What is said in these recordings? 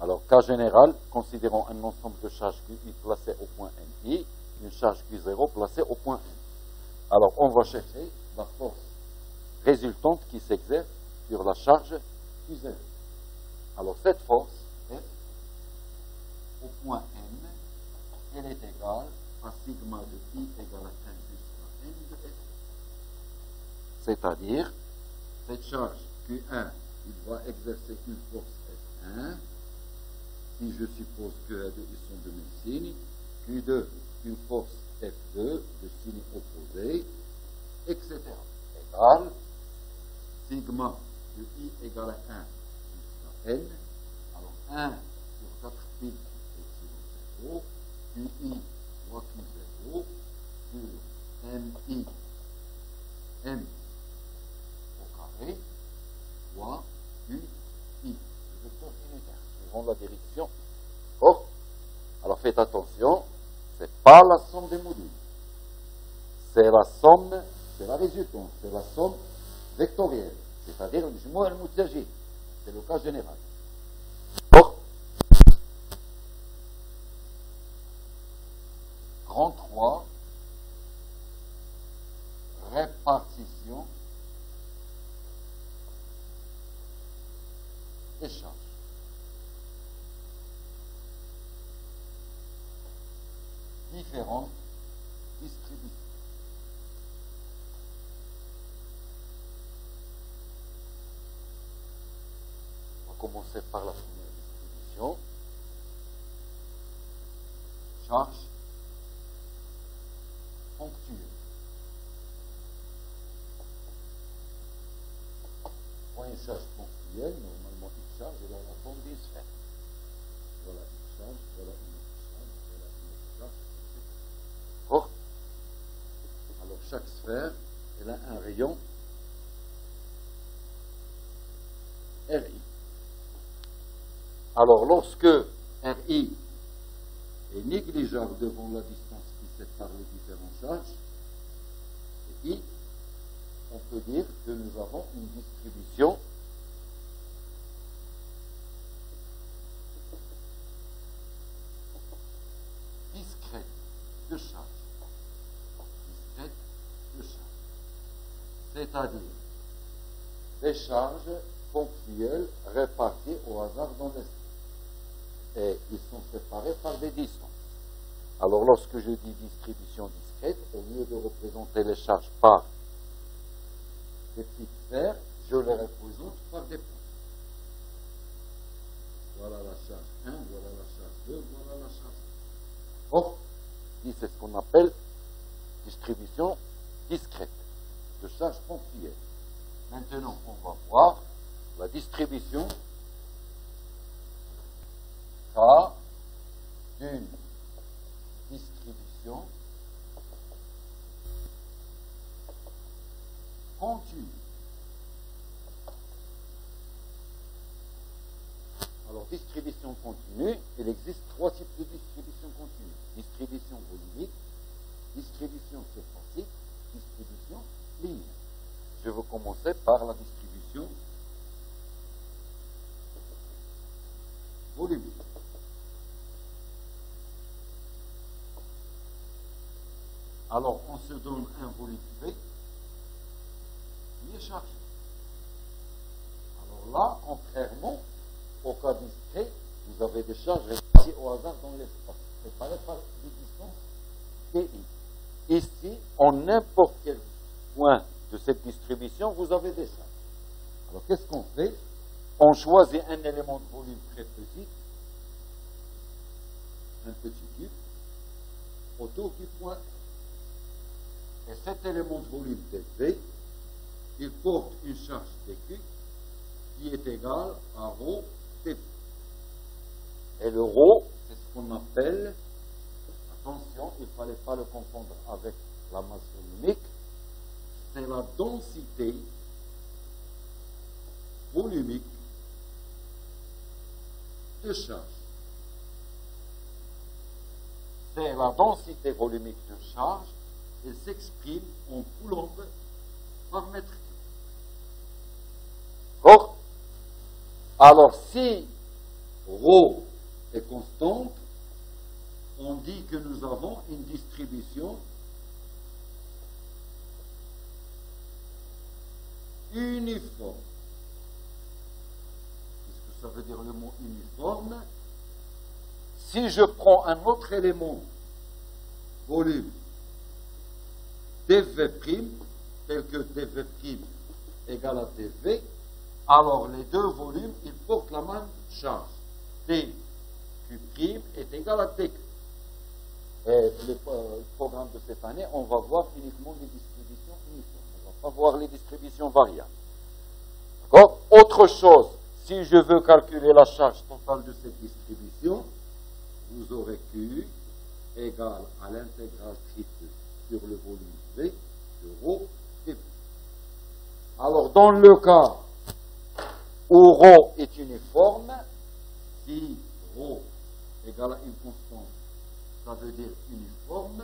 Alors, cas général, considérons un ensemble de charges QI placé au point MI, une charge Q0 placée au point M. Alors, on va chercher la force résultante qui s'exerce sur la charge Q0. Alors, cette force, F, au point M, elle est égale à sigma de I égale à 1 jusqu'à N de F. C'est-à-dire, cette charge Q1, il va exercer une force F1. Si je suppose que A2 ils sont de même signe, Q2, une force F2 de signe opposé, etc. Égale sigma de I égale à 1 jusqu'à N. Alors 1 sur 4 pi epsilon 0, QI fois Q0 sur MI, M au carré, fois QI, le vecteur unitaire, suivant la direction. Oh, alors faites attention, ce n'est pas la somme des modules. C'est la somme, c'est la résultante, c'est la somme vectorielle, c'est-à-dire le jumeau al-Mutaji. C'est le cas général. Oh, grand 3, répartition des charges. Différentes distributions. On va commencer par la première distribution. Charge ponctuelle. Pour une charge ponctuelle, normalement une charge est dans la forme d'une sphère. Voilà une charge, voilà une autre charge, voilà une autre charge, etc. D'accord ? Alors chaque sphère, elle a un rayon RI. Alors lorsque RI est négligeable devant la distance qui sépare les différentes charges, I, on peut dire que nous avons une distribution discrète de charge. Discrète de charge. C'est-à-dire des charges ponctuelles réparties au hasard dans l'espace. Et ils sont séparés par des distances. Alors lorsque je dis distribution discrète, au lieu de représenter les charges par des petites sphères, je les représente par des points. Voilà la charge 1, voilà la charge 2, voilà la charge 3. Or, c'est ce qu'on appelle distribution discrète de charges ponctuelles. Maintenant, on va voir la distribution K d'une distribution continue. Alors, distribution continue, il existe trois types de distribution continue. Distribution volumique, distribution surfacique, distribution linéaire. Je vais commencer par la distribution volumique. Alors, on se donne un volume V qui est chargé. Alors là, contrairement au cas discret, vous avez des charges réparties au hasard dans l'espace, séparées par des distances DI. Ici, en n'importe quel point de cette distribution, vous avez des charges. Alors, qu'est-ce qu'on fait? On choisit un élément de volume très petit, un petit cube, autour du point. Et cet élément de volume V, il porte une charge dQ qui est égale à ρ dV. Et le ρ, c'est ce qu'on appelle, attention, il ne fallait pas le confondre avec la masse volumique, c'est la densité volumique de charge. C'est la densité volumique de charge, elle s'exprime en coulomb par mètre cube. Or, alors si ρ est constante, on dit que nous avons une distribution uniforme. Qu'est-ce que ça veut dire le mot uniforme? Si je prends un autre élément, volume, dv', tel que dv' égale à dv, alors les deux volumes, ils portent la même charge. dq' est égal à dq. Et le programme de cette année, on va voir uniquement les distributions uniformes. On ne va pas voir les distributions variables. D'accord? Autre chose, si je veux calculer la charge totale de cette distribution, vous aurez Q égale à l'intégrale triple sur le volume V de ρ dv. Alors, dans le cas où ρ est uniforme, si ρ égale à une constante, ça veut dire uniforme,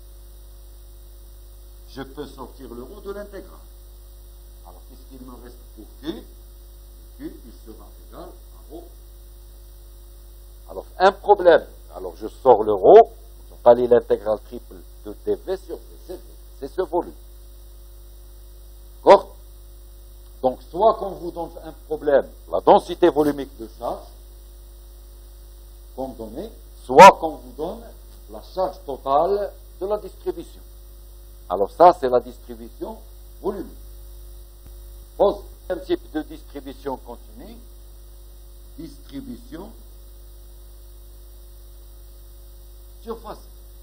je peux sortir le ρ de l'intégrale. Alors, qu'est-ce qu'il me reste pour Q? Q, il sera égal à ρ. Alors, un problème. Alors, je sors le ρ, je palie l'intégrale triple de dv sur v. C'est ce volume. D'accord? Donc, soit qu'on vous donne un problème, la densité volumique de charge, comme donné, soit qu'on vous donne la charge totale de la distribution. Alors ça, c'est la distribution volumique. Deuxième type de distribution continue, distribution surface.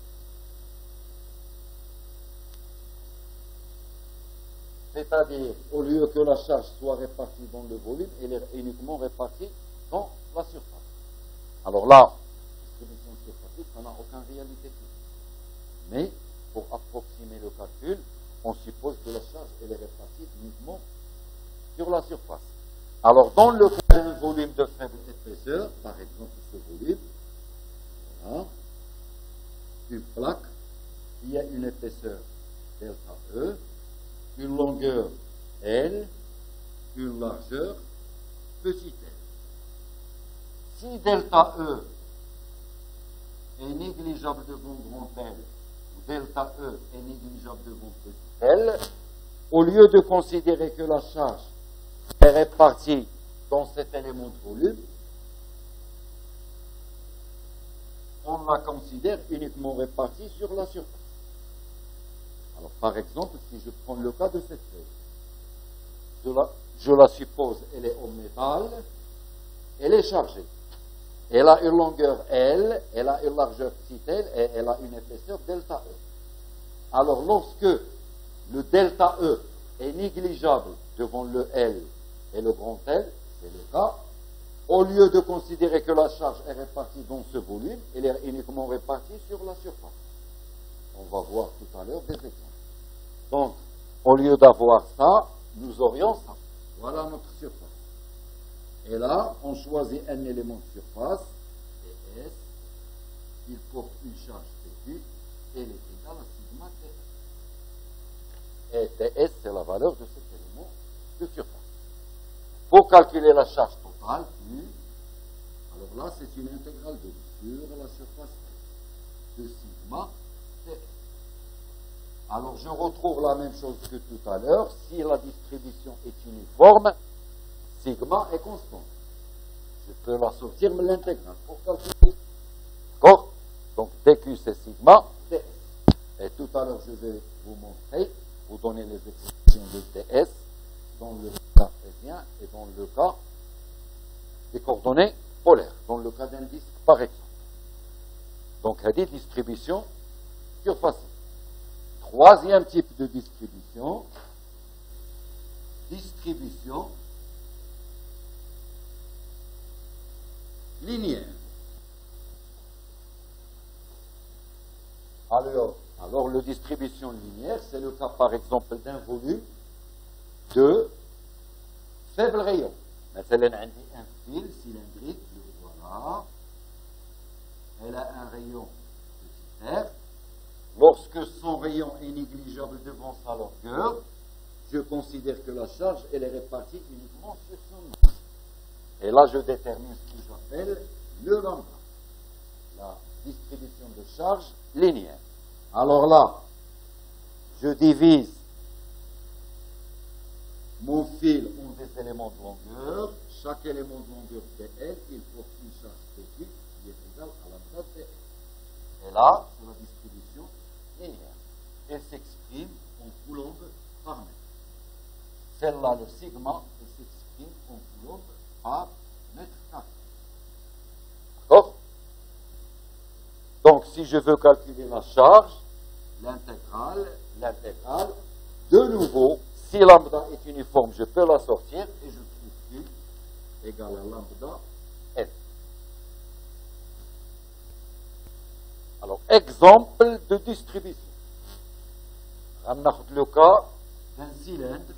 C'est-à-dire, au lieu que la charge soit répartie dans le volume, elle est uniquement répartie dans la surface. Alors là, distribution surfacique, ça n'a aucune réalité physique. Mais, pour approximer le calcul, on suppose que la charge, elle est répartie uniquement sur la surface. Alors, dans le cas d'un volume de faible épaisseur, par exemple ce volume, voilà, une plaque qui a une épaisseur delta E, une longueur L, une largeur petit l. Si delta E est négligeable devant grand L, ou delta E est négligeable devant petit l, au lieu de considérer que la charge est répartie dans cet élément de volume, on la considère uniquement répartie sur la surface. Alors, par exemple, si je prends le cas de cette feuille, je la suppose, elle est en métal, elle est chargée. Elle a une longueur L, elle a une largeur petit l, et elle a une épaisseur delta E. Alors, lorsque le delta E est négligeable devant le L et le grand L, c'est le cas, au lieu de considérer que la charge est répartie dans ce volume, elle est uniquement répartie sur la surface. On va voir tout à l'heure des exemples. Donc, au lieu d'avoir ça, nous aurions ça. Voilà notre surface. Et là, on choisit un élément de surface, TS, il porte une charge TQ, et elle est égale à sigma TS. Et TS, c'est la valeur de cet élément de surface. Pour calculer la charge totale, Q, alors là, c'est une intégrale de sur la surface de sigma TS. Alors, je retrouve la même chose que tout à l'heure. Si la distribution est uniforme, sigma est constant. Je peux la sortir, mais l'intégrale pour calculer. D'accord? Donc, dq, c'est sigma ts. Et tout à l'heure, je vais vous montrer, vous donner les expressions de ts dans le cas cartésien et dans le cas des coordonnées polaires, dans le cas d'un disque, par exemple. Donc, il y a des distributions surfaciques. Troisième type de distribution, distribution linéaire. Alors, la distribution linéaire, c'est le cas, par exemple, d'un volume de faible rayon. مثلا عندي un fil cylindrique, le voilà. Elle a un rayon petit r. Lorsque son rayon est négligeable devant sa longueur, je considère que la charge, elle est répartie uniquement sur son masse. Et là, je détermine ce que j'appelle le lambda. La distribution de charge linéaire. Alors là, je divise mon fil en des éléments de longueur. Chaque élément de longueur PL, il porte une charge PQ qui est égale à lambda PL. Et là, c'est la distribution linéaire. Elle s'exprime en coulomb par mètre. Celle-là, le sigma, elle s'exprime en coulomb par mètre carré. D'accord? Donc, si je veux calculer la charge, l'intégrale, de nouveau, si lambda est uniforme, je peux la sortir et je trouve Q égale à lambda F. Alors, exemple de distribution. On a le cas d'un cylindre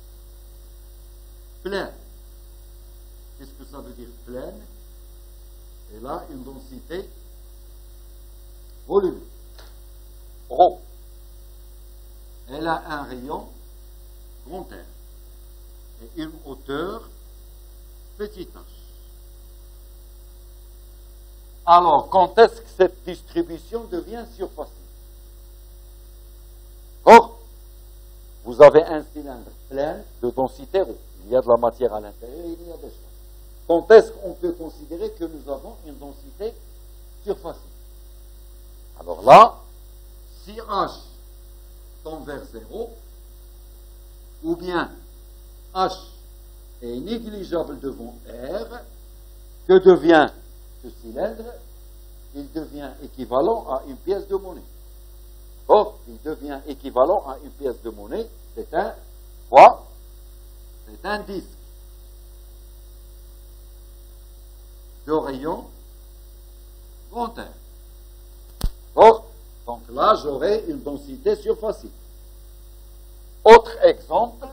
plein. Qu'est-ce que ça veut dire plein? Et là, une densité volumique. Rho. Elle a un rayon grand R et une hauteur petit h. Alors, quand est-ce que cette distribution devient surfacique? Or, vous avez un cylindre plein de densité rho. Il y a de la matière à l'intérieur et il y a des choses. Quand est-ce qu'on peut considérer que nous avons une densité surfacique? Alors là, si H tend vers 0, ou bien H est négligeable devant R, que devient ce cylindre? Il devient équivalent à une pièce de monnaie. Or, il devient équivalent à une pièce de monnaie, c'est un quoi? C'est un disque de rayon grand R. Or, donc là, j'aurai une densité surfacique. Autre exemple,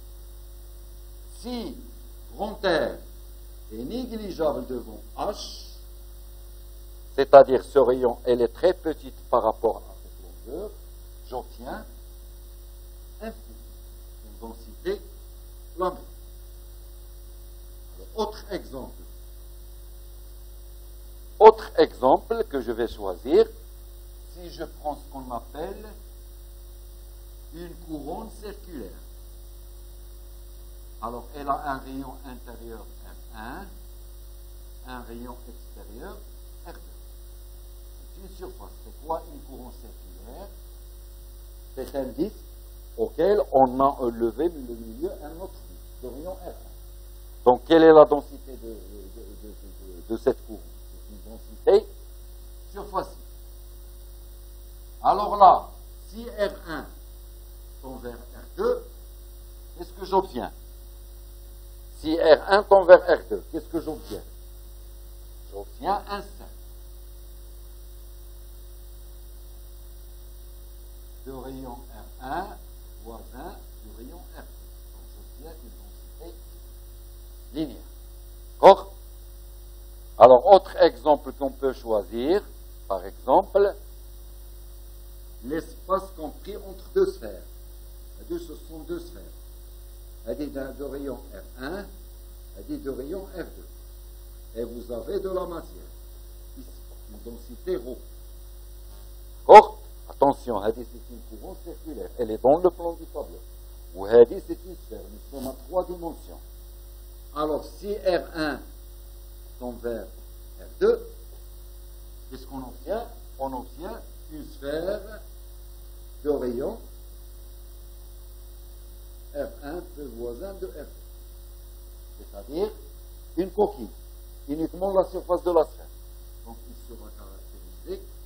si grand R est négligeable devant H, c'est-à-dire ce rayon, elle est très petite par rapport à cette longueur, j'obtiens un flux, une densité lambda. Autre exemple que je vais choisir, si je prends ce qu'on appelle une couronne circulaire. Alors, elle a un rayon intérieur R1, un rayon extérieur R2. C'est une surface. C'est quoi une couronne circulaire? C'est un disque auquel on a levé le milieu un autre disque, de rayon R1. Donc, quelle est la densité de cette couronne? C'est une densité surfacique. Alors là, si R1 tend vers R2, qu'est-ce que j'obtiens? Si R1 tend vers R2, qu'est-ce que j'obtiens? J'obtiens un cercle de rayon R1 voisin du rayon R2. Donc j'obtiens une densité linéaire. D'accord? Alors, autre exemple qu'on peut choisir, par exemple, l'espace compris entre deux sphères. Ce sont deux sphères. Elle est de rayon R1, elle est de rayon R2. Et vous avez de la matière. Ici, une densité ρ. D'accord? Attention, c'est une couronne circulaire. Elle est dans le plan du tableau. Ou c'est une sphère. Nous sommes à 3 dimensions. Alors, si R1 tend vers R2, qu'est-ce qu'on obtient? On obtient une sphère de rayon R1 plus voisin de R2. C'est-à-dire une coquille, uniquement la surface de la sphère. Donc il sera caractérisé